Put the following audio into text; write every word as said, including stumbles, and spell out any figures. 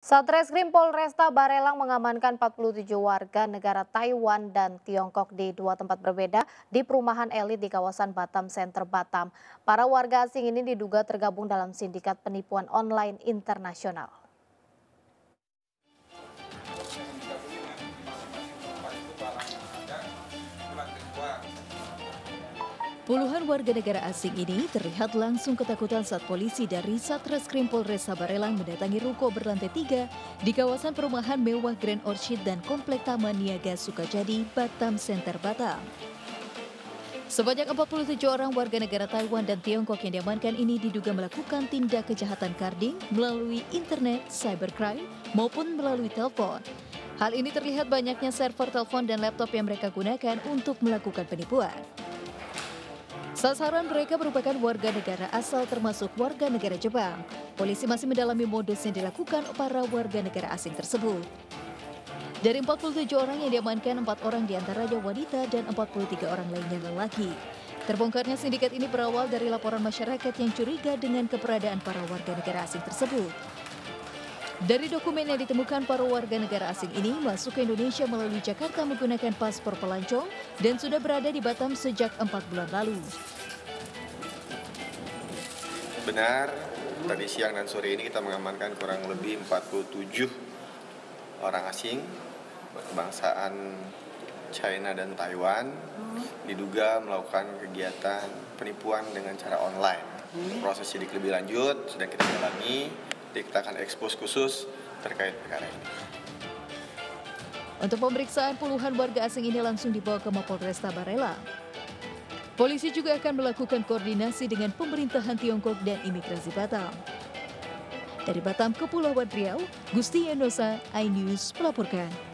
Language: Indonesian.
Satreskrim Polresta Barelang mengamankan empat puluh tujuh warga negara Taiwan dan Tiongkok di dua tempat berbeda di perumahan elit di kawasan Batam Center Batam. Para warga asing ini diduga tergabung dalam sindikat penipuan online internasional. Puluhan warga negara asing ini terlihat langsung ketakutan saat polisi dari Satreskrim Polresta Barelang mendatangi ruko berlantai tiga di kawasan perumahan mewah Grand Orchid dan Komplek Taman Niaga Sukajadi, Batam Center Batam. Sebanyak empat puluh tujuh orang warga negara Taiwan dan Tiongkok yang diamankan ini diduga melakukan tindak kejahatan carding melalui internet, cybercrime, maupun melalui telepon. Hal ini terlihat banyaknya server telepon dan laptop yang mereka gunakan untuk melakukan penipuan. Sasaran mereka merupakan warga negara asal termasuk warga negara Jepang. Polisi masih mendalami modus yang dilakukan para warga negara asing tersebut. Dari empat puluh tujuh orang yang diamankan, empat orang diantaranya wanita dan empat puluh tiga orang lainnya lelaki. Terbongkarnya sindikat ini berawal dari laporan masyarakat yang curiga dengan keberadaan para warga negara asing tersebut. Dari dokumen yang ditemukan, para warga negara asing ini masuk ke Indonesia melalui Jakarta menggunakan paspor pelancong dan sudah berada di Batam sejak empat bulan lalu. Benar, tadi siang dan sore ini kita mengamankan kurang lebih empat puluh tujuh orang asing berkebangsaan China dan Taiwan diduga melakukan kegiatan penipuan dengan cara online. Proses sidik lebih lanjut sedang kita dalami. Kita akan ekspos khusus terkait perkara ini. Untuk pemeriksaan, puluhan warga asing ini langsung dibawa ke Mapolresta Barelang. Polisi juga akan melakukan koordinasi dengan pemerintahan Tiongkok dan imigrasi Batam. Dari Batam, Kepulauan Riau, Gusti Enosa, iNews melaporkan.